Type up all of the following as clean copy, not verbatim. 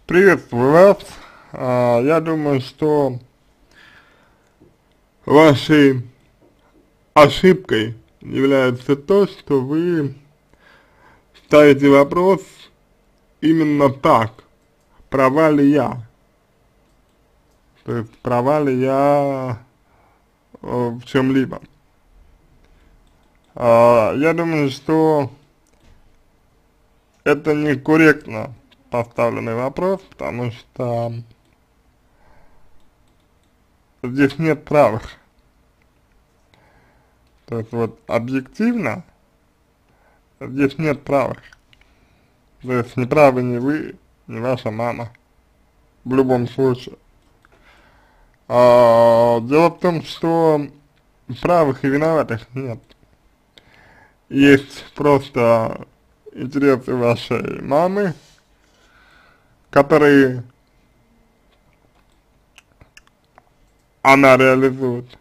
Приветствую вас. Я думаю, что вашей ошибкой является то, что вы ставите вопрос именно так: права ли я? То есть права ли я в чем-либо? Я думаю, что это некорректно поставленный вопрос, потому что здесь нет правых. То есть вот объективно здесь нет правых. То есть не правы ни вы, ни ваша мама. В любом случае. Дело в том, что правых и виноватых нет. Есть просто интересы вашей мамы, которые она реализует,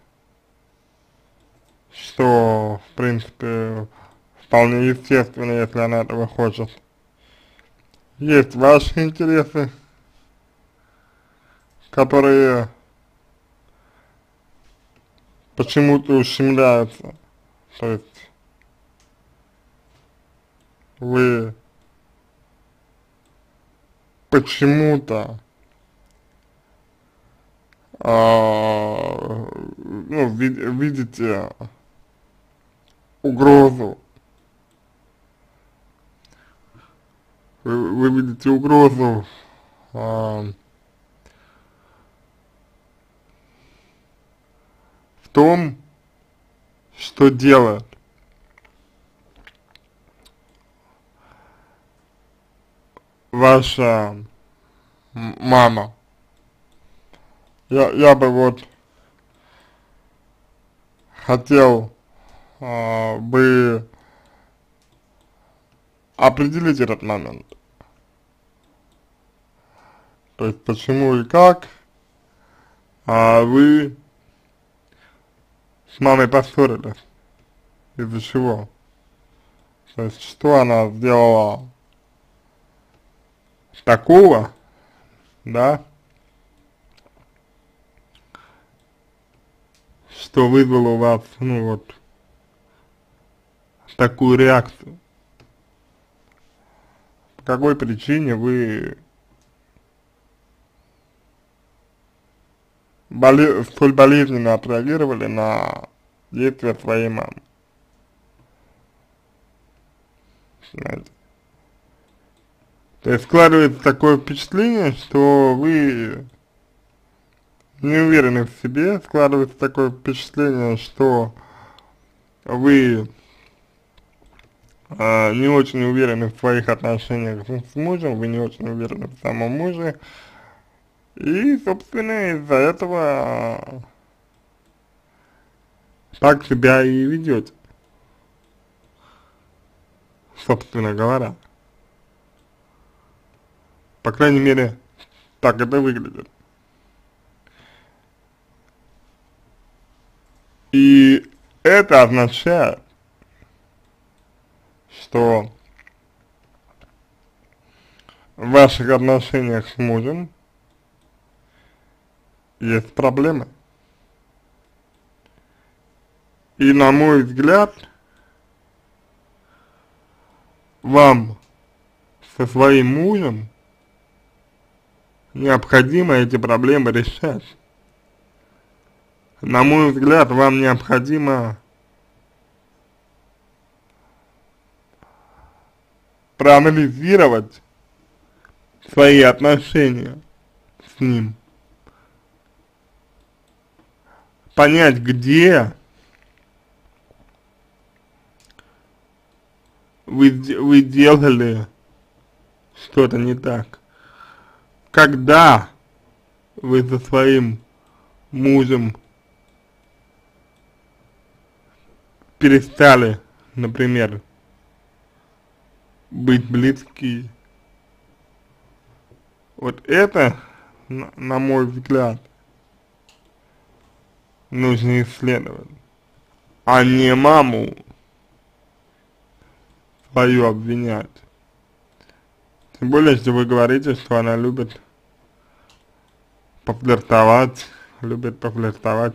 что, в принципе, вполне естественно, если она этого хочет. Есть ваши интересы, которые почему-то ущемляются. То есть вы почему-то видите угрозу, вы видите угрозу в том, что делает ваша мама. Я бы вот хотел бы определить этот момент. То есть почему и как вы с мамой поссорились, из-за чего. То есть что она сделала такого, да, что вызвало у вас, ну вот, такую реакцию. По какой причине вы столь болезненно отреагировали на действия своей мамы. Знаете. То есть складывается такое впечатление, что вы не уверены в себе, складывается такое впечатление, что вы не очень уверены в своих отношениях с мужем, вы не очень уверены в самом муже, и, собственно, из-за этого так себя и ведете, собственно говоря. По крайней мере, так это выглядит. И это означает, что в ваших отношениях с мужем есть проблемы. И, на мой взгляд, вам со своим мужем необходимо эти проблемы решать. На мой взгляд, вам необходимо проанализировать свои отношения с ним, понять, где вы делали что-то не так, когда вы со своим мужем перестали, например, быть близки. Вот это, на мой взгляд, нужно исследовать, а не маму свою обвинять, Тем более, если вы говорите, что она пофлиртовать, любит пофлиртовать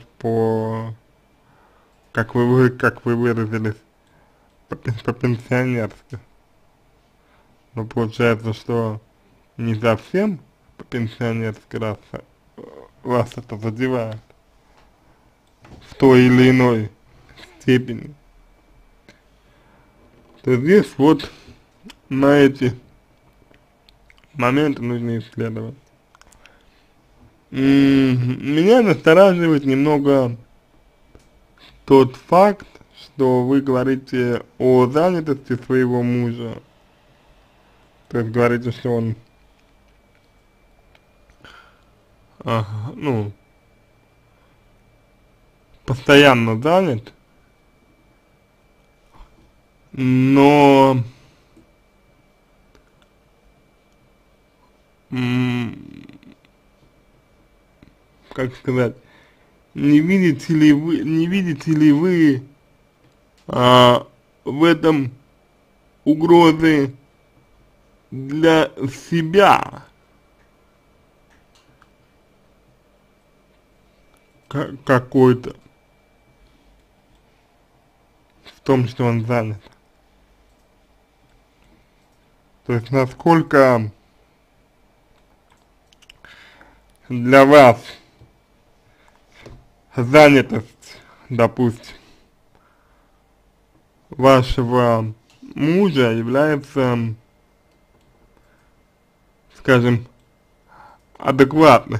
как вы выразились, по-пенсионерски. Но получается, что не совсем по-пенсионерски, раз вас это задевает в той или иной степени. То здесь вот на эти моменты нужно исследовать. Меня настораживает немного тот факт, что вы говорите о занятости своего мужа. То есть говорите, что он, ну, постоянно занят, но как сказать, не видите ли вы в этом угрозы для себя какой-то в том, что он занят? То есть насколько для вас занятость, допустим, вашего мужа является, скажем, адекватной.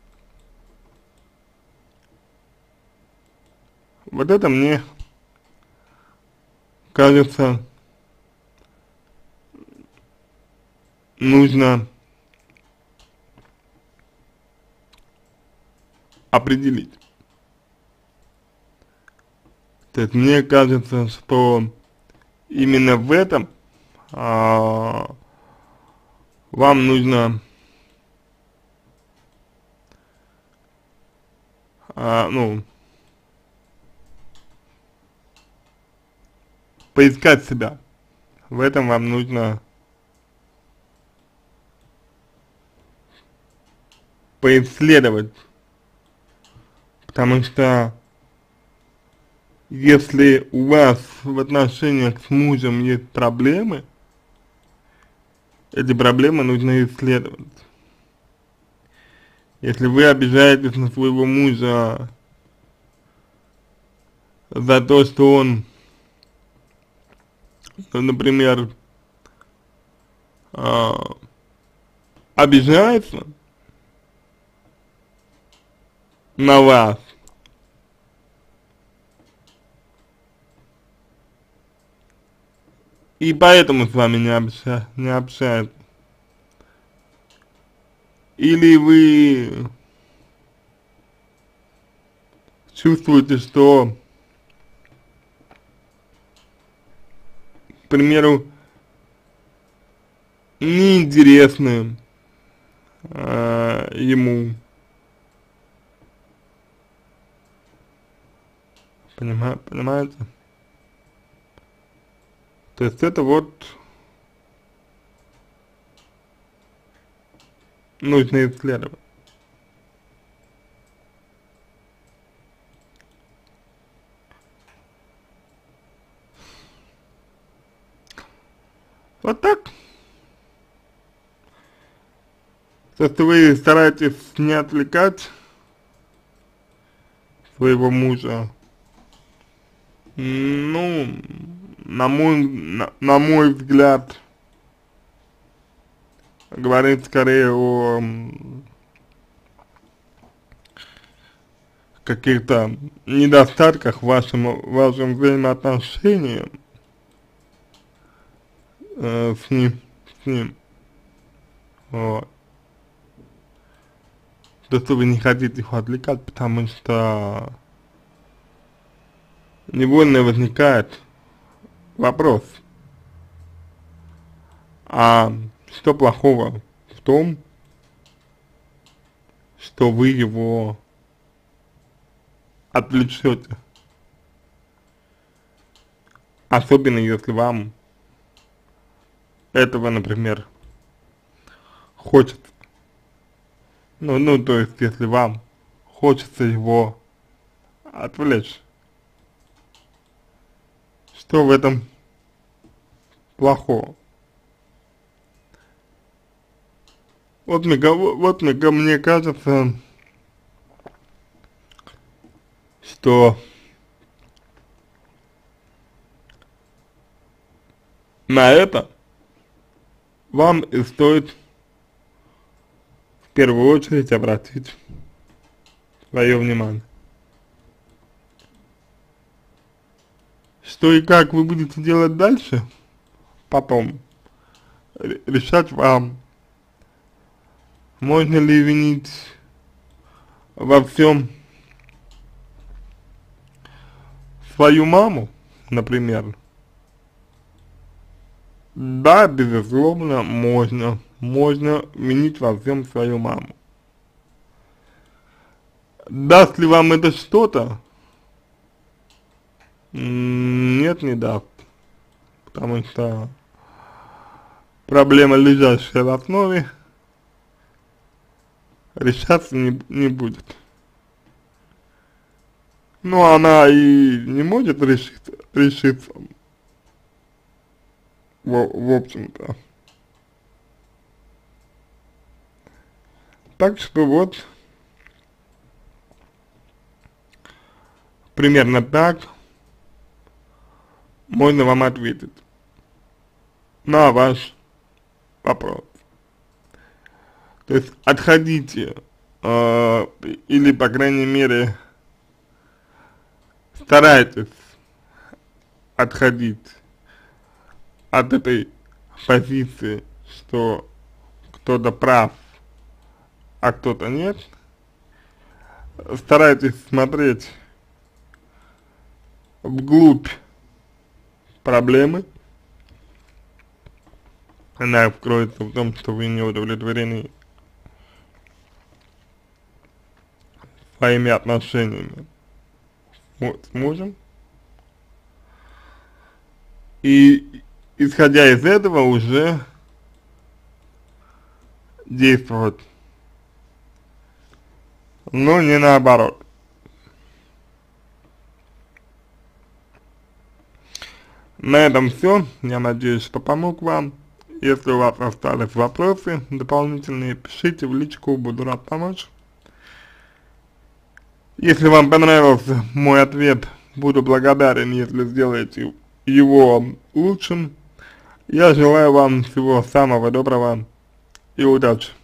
Вот это мне кажется нужно определить. То есть мне кажется, что именно в этом вам нужно ну, поискать себя. В этом вам нужно поисследовать, потому что если у вас в отношениях с мужем есть проблемы, эти проблемы нужно исследовать. Если вы обижаетесь на своего мужа за то, что он, например, обижается на вас, и поэтому с вами не общается, или вы чувствуете, что, к примеру, неинтересны ему, понимаете? То есть это вот нужно исследовать. Вот так. То есть вы стараетесь не отвлекать своего мужа. Ну, на мой взгляд, говорит скорее о каких-то недостатках в вашем взаимоотношении с ним, вот. То, что вы не хотите их отвлекать, потому что невольно возникает вопрос, а что плохого в том, что вы его отвлечете, особенно если вам этого, например, хочется. Ну, то есть, если вам хочется его отвлечь, что в этом плохого? Мне кажется, что на это вам и стоит в первую очередь обратить свое внимание. Что и как вы будете делать дальше, потом решать вам. Можно ли винить во всем свою маму, например? Да, безусловно, можно винить во всем свою маму. Даст ли вам это что-то? Нет, не даст. Потому что проблема, лежащая в основе, решаться не будет. Но она и не может решиться в общем-то. Так что вот, примерно так можно вам ответить на ваш вопрос. То есть отходите, или, по крайней мере, старайтесь отходить от этой позиции, что кто-то прав, а кто-то нет. Старайтесь смотреть вглубь проблемы. Она кроется в том, что вы не удовлетворены своими отношениями с мужем. И исходя из этого уже действовать, но не наоборот. На этом все. Я надеюсь, что помог вам. Если у вас остались вопросы дополнительные, пишите в личку, буду рад помочь. Если вам понравился мой ответ, буду благодарен, если сделаете его лучшим. Я желаю вам всего самого доброго и удачи.